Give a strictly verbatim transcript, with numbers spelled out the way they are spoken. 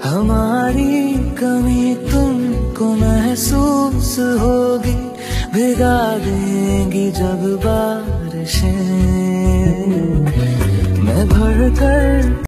हमारी कमी तुमको महसूस होगी, भिगा देंगी जब बारिशें। मैं भर कर